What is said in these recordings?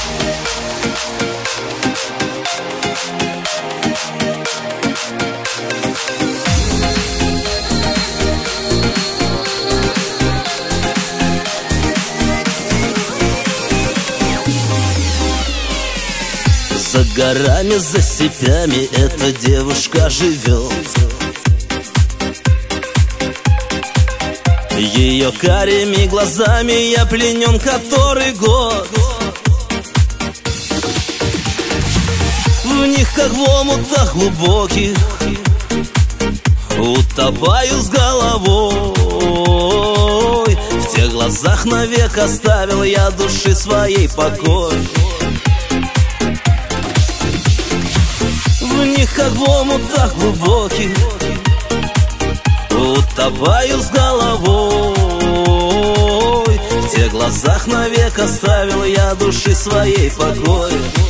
За горами, за степями эта девушка живет. Ее карими глазами я пленен который год. В них, как в омутах глубоких, утопаю с головой. В тех глазах навек оставил я души своей покой. В них, как в омутах глубоких, утопаю с головой. В тех глазах навек оставил я души своей покой.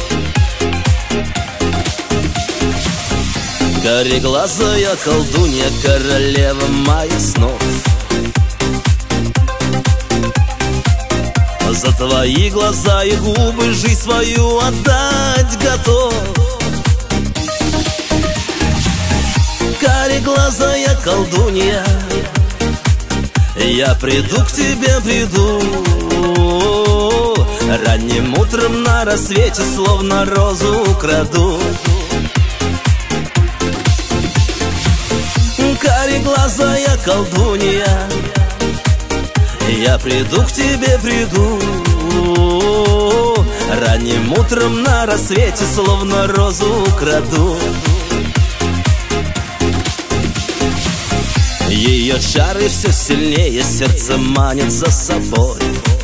Кореглазая колдунья, королева моих снов, за твои глаза и губы жизнь свою отдать готов. Кореглазая колдунья, я приду к тебе, приду ранним утром на рассвете, словно розу украду. Кореглазая колдунья, я приду к тебе, приду ранним утром на рассвете, словно розу украду. Ее чары все сильнее, сердце манит за собой,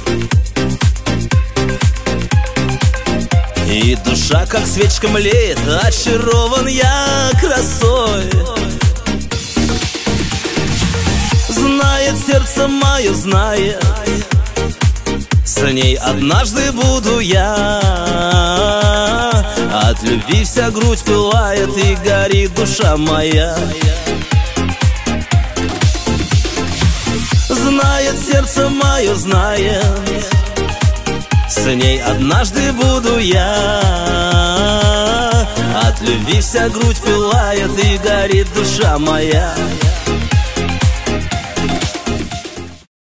и душа, как свечка, млеет, очарован я красой. Знает сердце мое, знает, с ней однажды буду я. От любви вся грудь пылает и горит душа моя. Знает сердце мое, знает, с ней однажды буду я. От любви вся грудь пылает и горит душа моя.